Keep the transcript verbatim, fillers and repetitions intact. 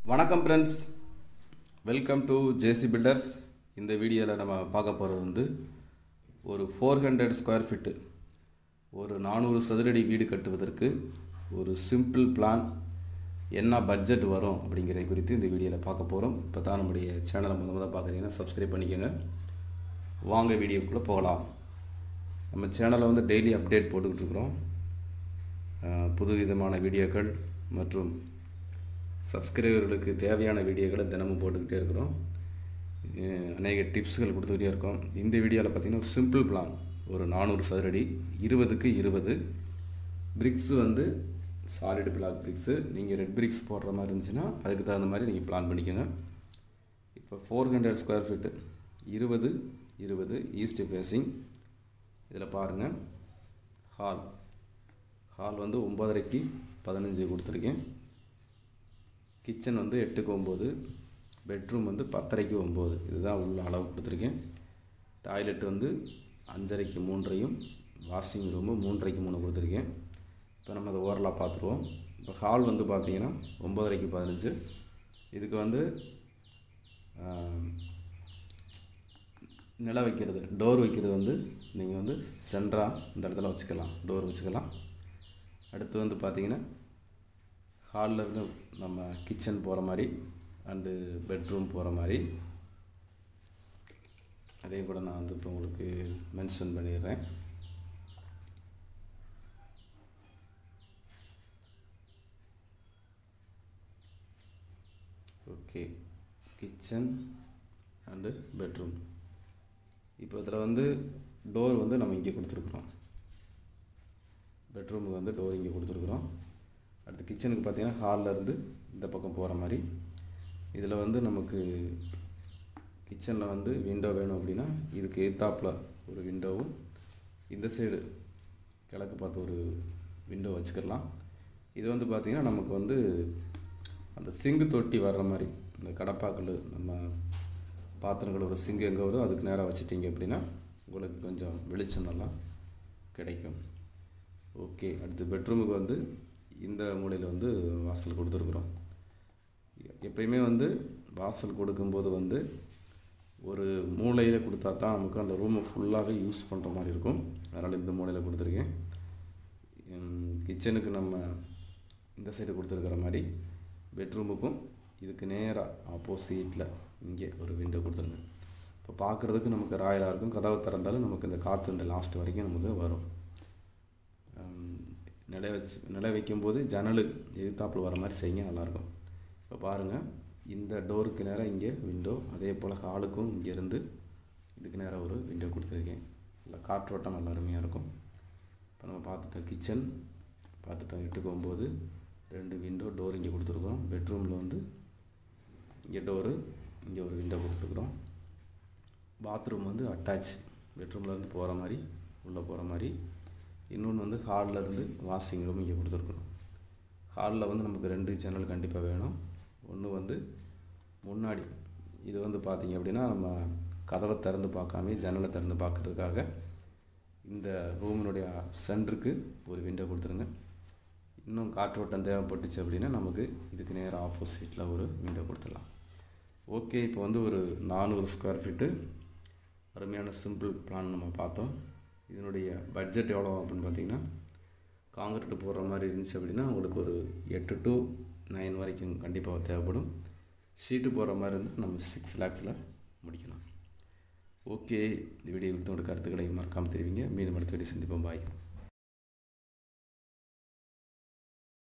வணக்கம் friends, welcome to JC builders. இந்த வீடியோவில் நம்ம பார்க்க போகிறது வந்து ஒரு ஃபோர் ஹண்ட்ரட் ஸ்கொயர் ஃபீட்டு ஒரு நானூறு சதுரடி வீடு கட்டுவதற்கு ஒரு சிம்பிள் பிளான், என்ன பட்ஜெட் வரும் அப்படிங்கிறத குறித்து இந்த வீடியோவில் பார்க்க போகிறோம். இப்போ தான் நம்முடைய சேனலை முத முதல் பார்க்குறீங்கன்னா சப்ஸ்கிரைப் பண்ணிக்கோங்க. வாங்க வீடியோக்குள்ளே போகலாம். நம்ம சேனலை வந்து டெய்லி அப்டேட் போட்டுக்கிட்டு இருக்கிறோம். புது விதமான வீடியோக்கள் மற்றும் சப்ஸ்கிரைபர்களுக்கு தேவையான வீடியோக்களை தினமும் போட்டுக்கிட்டே இருக்கிறோம். அநேக டிப்ஸுகள் கொடுத்துக்கிட்டே இருக்கோம். இந்த வீடியோவில் பார்த்திங்கன்னா ஒரு சிம்பிள் பிளான், ஒரு நானூறு சதுரடி இருபதுக்கு இருபது பிரிக்ஸு வந்து சாலிடு பிளாக் பிரிக்ஸு. நீங்கள் ரெட் பிரிக்ஸ் போடுற மாதிரி இருந்துச்சுன்னா அதுக்கு தகுந்த மாதிரி நீங்கள் பிளான் பண்ணிக்கோங்க. இப்போ ஃபோர் ஹண்ட்ரட் ஸ்கொயர் ஃபீட்டு இருபது இருபது ஈஸ்ட் ஃபேஸிங். இதில் பாருங்கள், ஹால் ஹால் வந்து ஒம்பதரைக்கு பதினஞ்சு கொடுத்துருக்கேன். கிச்சன் வந்து எட்டுக்கு ஒம்பது, பெட்ரூம் வந்து பத்தரைக்கு ஒம்பது, இதுதான் உள்ள அளவு கொடுத்துருக்கேன். டாய்லெட் வந்து அஞ்சரைக்கு மூன்றையும், வாஷிங் ரூமு மூன்றரைக்கு மூணு கொடுத்துருக்கேன். இப்போ நம்ம அதை ஓரலாக பார்த்துருவோம். இப்போ ஹால் வந்து பார்த்திங்கன்னா ஒம்பதரைக்கு பதினஞ்சு. இதுக்கு வந்து நில வைக்கிறது, டோர் வைக்கிறது வந்து நீங்கள் வந்து சென்டராக இந்த இடத்துல வச்சுக்கலாம், டோர் வச்சுக்கலாம். அடுத்து வந்து பார்த்திங்கன்னா ஹாலில் இருந்து நம்ம கிச்சன் போகிற மாதிரி அண்டு பெட்ரூம் போகிற மாதிரி, அதே கூட நான் வந்து இப்போ உங்களுக்கு மென்ஷன் பண்ணிடுறேன். Okay, kitchen and bedroom. இப்போ இதில் வந்து டோர் வந்து நம்ம இங்கே கொடுத்துருக்குறோம். பெட்ரூமுக்கு வந்து டோர் இங்கே கொடுத்துருக்குறோம். அடுத்து கிச்சனுக்கு பார்த்திங்கன்னா ஹாலில் இருந்து இந்த பக்கம் போகிற மாதிரி. இதில் வந்து நமக்கு கிச்சனில் வந்து விண்டோ வேணும் அப்படின்னா இதுக்கு எதிர்த்தாப்பில் ஒரு விண்டோவும், இந்த சைடு கிழக்கு பார்த்து ஒரு விண்டோ வச்சுக்கலாம். இது வந்து பார்த்திங்கன்னா நமக்கு வந்து அந்த சிங்கு தொட்டி வர்ற மாதிரி, இந்த கடப்பாக்கல் நம்ம பாத்திரங்கள் ஒரு சிங்கு எங்கே வரும் அதுக்கு நேராக வச்சுட்டிங்க அப்படின்னா உங்களுக்கு கொஞ்சம் வெளிச்சம் நல்லா கிடைக்கும். ஓகே, அடுத்து பெட்ரூமுக்கு வந்து இந்த மூலையில் வந்து வாசல் கொடுத்துருக்குறோம். எப்பயுமே வந்து வாசல் கொடுக்கும்போது வந்து ஒரு மூலையில் கொடுத்தா தான் நமக்கு அந்த ரூமை ஃபுல்லாகவே யூஸ் பண்ணுற மாதிரி இருக்கும். அதனால் இந்த மூலையில் கொடுத்துருக்கேன். கிச்சனுக்கு நம்ம இந்த சைடு கொடுத்துருக்கிற மாதிரி, பெட்ரூமுக்கும் இதுக்கு நேராக ஆப்போசிட்டில் இங்கே ஒரு விண்டோ கொடுத்துருங்க. இப்போ பார்க்குறதுக்கு நமக்கு ராயலாக இருக்கும். கதவை திறந்தாலும் நமக்கு இந்த காற்று இந்த லாஸ்ட் வரைக்கும் நமக்கு வரும். நிலை வச்சு நிலை வைக்கும்போது ஜன்னலுக்கு எதிர்த்தாப்பில் வர மாதிரி செய்ய நல்லாயிருக்கும். இப்போ பாருங்கள், இந்த டோருக்கு நேராக இங்கே விண்டோ, அதே போல் ஹாலுக்கும் இங்கேருந்து இதுக்கு நேராக ஒரு விண்டோ கொடுத்துருக்கேன். இல்லை காற்றோட்டம் நல்லா அருமையாக இருக்கும். இப்போ நம்ம பார்த்துட்டோம், கிச்சன் பார்த்துட்டோம், எட்டுக்கு ஒம்பது ரெண்டு விண்டோ, டோர் இங்கே கொடுத்துருக்குறோம். பெட்ரூமில் வந்து இங்கே டோரு, இங்கே ஒரு விண்டோ கொடுத்துருக்குறோம். பாத்ரூம் வந்து அட்டாச், பெட்ரூமில் இருந்து போகிற மாதிரி உள்ளே போகிற மாதிரி. இன்னொன்று வந்து ஹாலில் இருந்து வாஷிங் ரூம் இங்கே கொடுத்துருக்குறோம். ஹாலில் வந்து நமக்கு ரெண்டு ஜன்னல் கண்டிப்பாக வேணும். ஒன்று வந்து முன்னாடி, இது வந்து பார்த்திங்க அப்படின்னா நம்ம கதவை திறந்து பார்க்காம ஜன்னலை திறந்து பார்க்குறதுக்காக இந்த ரூமினுடைய சென்டருக்கு ஒரு விண்டோ கொடுத்துருங்க. இன்னும் காற்றோட்டம் தேவைப்பட்டுச்சு அப்படின்னா நமக்கு இதுக்கு நேராக ஆப்போசிட்டில் ஒரு விண்டோ கொடுத்துடலாம். ஓகே, இப்போ வந்து ஒரு நானூறு ஸ்கொயர் ஃபீட்டு அருமையான சிம்பிள் பிளான் நம்ம பார்த்தோம். இதனுடைய பட்ஜெட் எவ்வளோ அப்படின்னு பார்த்திங்கன்னா, காங்கிரீட்டு போடுற மாதிரி இருந்துச்சு அப்படின்னா உங்களுக்கு ஒரு எட்டு டு நைன் வரைக்கும் கண்டிப்பாக தேவைப்படும். ஷீட்டு போடுற மாதிரி இருந்தால் நம்ம சிக்ஸ் லேக்ஸில் முடிக்கலாம். ஓகே, இந்த வீடியோ கொடுத்தோட கருத்துக்களை மறக்காமல் தெரிவிங்க. மீண்டும் அடுத்த வீடியோ சந்திப்போம். பாய்.